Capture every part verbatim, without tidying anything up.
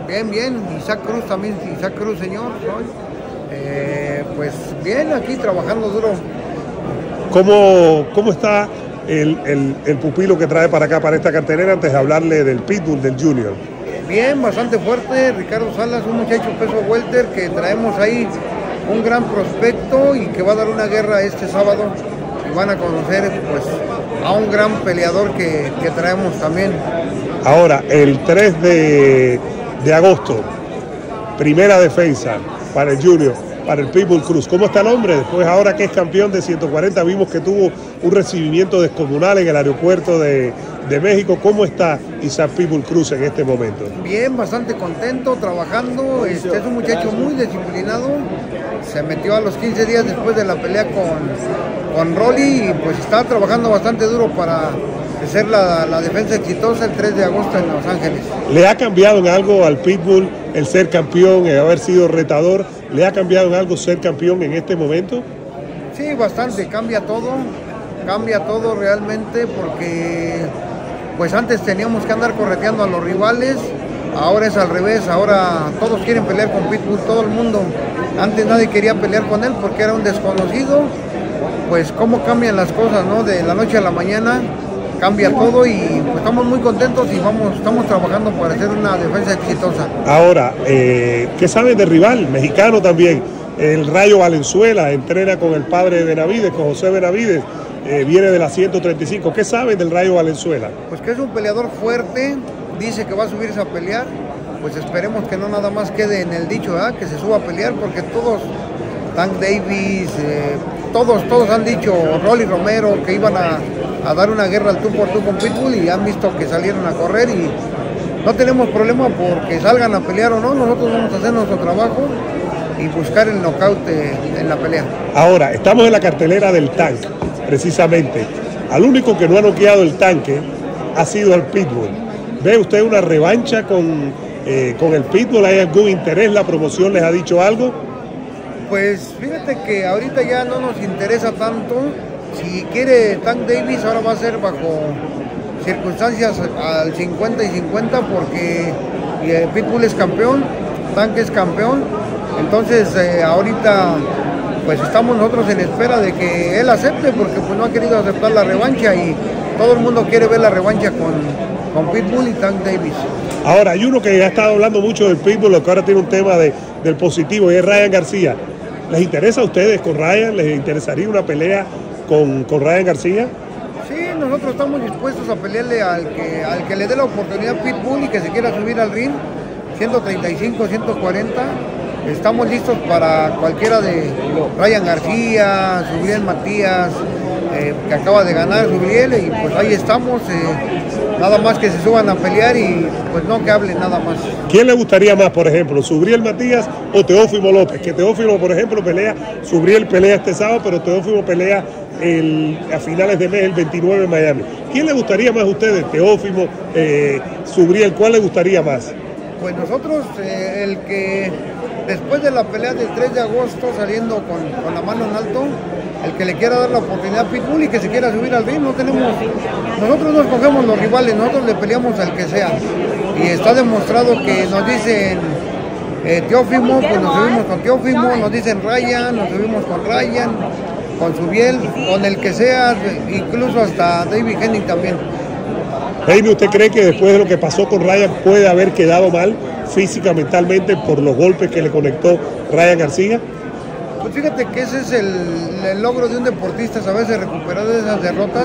Bien, bien. Isaac Cruz también, Isaac Cruz, señor. Eh, pues bien, aquí trabajando duro. ¿Cómo, cómo está el, el, el pupilo que trae para acá, para esta cartelera, antes de hablarle del Pitbull, del Junior? Bien, bastante fuerte. Ricardo Salas, un muchacho peso welter que traemos ahí un gran prospecto y que va a dar una guerra este sábado. Y van a conocer pues a un gran peleador que, que traemos también. Ahora, el tres de agosto, primera defensa para el Junior, para el Pitbull Cruz. ¿Cómo está el hombre? Después, ahora que es campeón de ciento cuarenta, vimos que tuvo un recibimiento descomunal en el aeropuerto de, de México. ¿Cómo está Isaac Pitbull Cruz en este momento? Bien, bastante contento, trabajando. Este es un muchacho muy disciplinado. Se metió a los quince días después de la pelea con, con Rolly y pues está trabajando bastante duro para ser la, la defensa exitosa el tres de agosto en Los Ángeles. ¿Le ha cambiado en algo al Pitbull el ser campeón, el haber sido retador? ¿Le ha cambiado en algo ser campeón en este momento? Sí, bastante, cambia todo, cambia todo realmente porque pues antes teníamos que andar correteando a los rivales, ahora es al revés, ahora todos quieren pelear con Pitbull, todo el mundo. Antes nadie quería pelear con él porque era un desconocido, pues cómo cambian las cosas, ¿no? De la noche a la mañana cambia todo y pues estamos muy contentos y vamos, estamos trabajando para hacer una defensa exitosa. Ahora, eh, ¿qué saben del rival? Mexicano también, el Rayo Valenzuela, entrena con el padre de Benavides, con José Benavides, eh, viene de la ciento treinta y cinco. ¿Qué saben del Rayo Valenzuela? Pues que es un peleador fuerte, dice que va a subirse a pelear, pues esperemos que no nada más quede en el dicho, ¿verdad? Que se suba a pelear porque todos, Tank Davis, eh, todos, todos han dicho, Rolly Romero, que iban a a dar una guerra al tú por tú con Pitbull y han visto que salieron a correr y no tenemos problema porque salgan a pelear o no, nosotros vamos a hacer nuestro trabajo y buscar el knockout en la pelea. Ahora, estamos en la cartelera del Tank, precisamente. Al único que no ha noqueado el tanque ha sido el Pitbull. ¿Ve usted una revancha con, eh, con el Pitbull? ¿Hay algún interés? ¿La promoción les ha dicho algo? Pues fíjate que ahorita ya no nos interesa tanto. Si quiere Tank Davis, ahora va a ser bajo circunstancias al cincuenta y cincuenta porque Pitbull es campeón, Tank es campeón. Entonces eh, ahorita pues estamos nosotros en espera de que él acepte porque pues no ha querido aceptar la revancha y todo el mundo quiere ver la revancha con, con Pitbull y Tank Davis. Ahora hay uno que ha estado hablando mucho del Pitbull, lo que ahora tiene un tema de, del positivo y es Ryan García. ¿Les interesa a ustedes con Ryan? ¿Les interesaría una pelea Con, con Ryan García? Sí, nosotros estamos dispuestos a pelearle al que, al que le dé la oportunidad a Pitbull y que se quiera subir al ring, ciento treinta y cinco, ciento cuarenta. Estamos listos para cualquiera de Ryan García, Subriel Matías, eh, que acaba de ganar Subriel, y pues ahí estamos, eh, nada más que se suban a pelear y pues no que hablen nada más. ¿Quién le gustaría más, por ejemplo, Subriel Matías o Teófimo López? Que Teófimo, por ejemplo, pelea, Subriel pelea este sábado, pero Teófimo pelea el, a finales de mes, el veintinueve en Miami. ¿Quién le gustaría más a ustedes, Teófimo, eh, Subriel? ¿Cuál le gustaría más? Pues nosotros, eh, el que después de la pelea del tres de agosto, saliendo con, con la mano en alto, el que le quiera dar la oportunidad a Pitbull y que se quiera subir al ring, no tenemos, nosotros no escogemos los rivales, nosotros le peleamos al que sea. Y está demostrado que nos dicen eh, Teófimo, pues nos subimos con Teófimo, nos dicen Ryan, nos subimos con Ryan, con Subriel, con el que sea, incluso hasta David Henning también. Jaime, ¿usted cree que después de lo que pasó con Ryan puede haber quedado mal física, mentalmente, por los golpes que le conectó Ryan García? Pues fíjate que ese es el, el logro de un deportista, saberse recuperar de esas derrotas,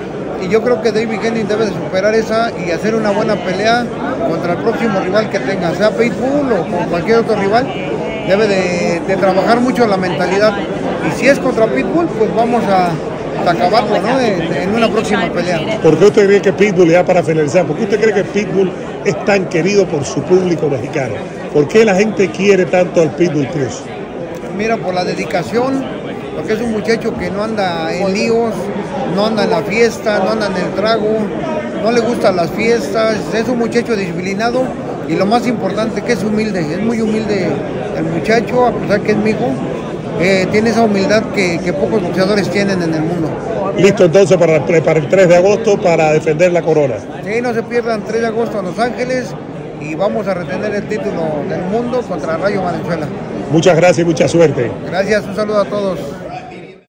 y yo creo que David Henning debe de superar esa y hacer una buena pelea contra el próximo rival que tenga, sea Pitbull o con cualquier otro rival. Debe de, de trabajar mucho la mentalidad, y si es contra Pitbull, pues vamos a acabarlo, ¿no? En, en una próxima pelea. ¿Por qué usted cree que Pitbull, ya para finalizar, por qué usted cree que Pitbull es tan querido por su público mexicano? ¿Por qué la gente quiere tanto al Pitbull Cruz? Mira, por la dedicación, porque es un muchacho que no anda en líos, no anda en la fiesta, no anda en el trago, no le gustan las fiestas, es un muchacho disciplinado y lo más importante que es humilde, es muy humilde el muchacho, a pesar que es mi hijo, eh, tiene esa humildad que, que pocos boxeadores tienen en el mundo. Listo entonces para, para el tres de agosto para defender la corona. Sí, no se pierdan, tres de agosto en Los Ángeles, y vamos a retener el título del mundo contra Rayo Valenzuela. Muchas gracias y mucha suerte. Gracias, un saludo a todos.